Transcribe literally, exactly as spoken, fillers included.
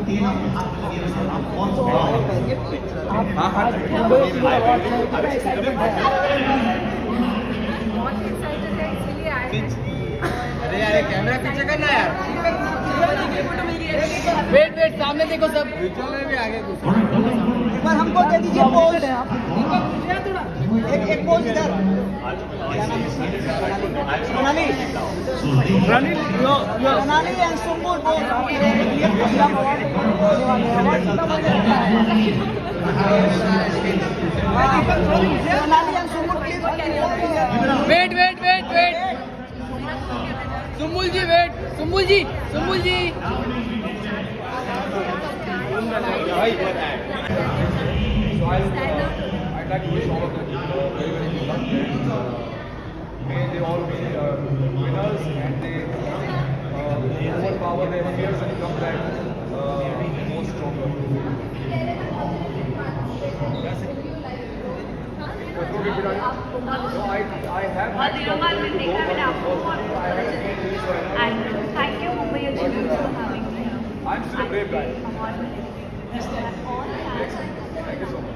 अरे यार कैमरा पीछे करना यार। वेट वेट सामने देखो सब। में भी आगे कुछ पर हमको दे दीजिए पोज। एक एक पोज इधर। Sonali Rani Sonali and Sumbul pose. Sonali and Sumbul please. Wait wait wait wait Sumbul ji wait Sumbul ji Sumbul ji So I'd like to wish all of them uh, very, very good luck. And, uh, may they all be uh, winners and they uh, overpower their fears and come back uh, more stronger. That's it. No, I, I have had to go, but unfortunately I have to get this right now. And thank you, Mumbai Achievers, for having me. I'm still a brave guy. Thank you. Thank you so much.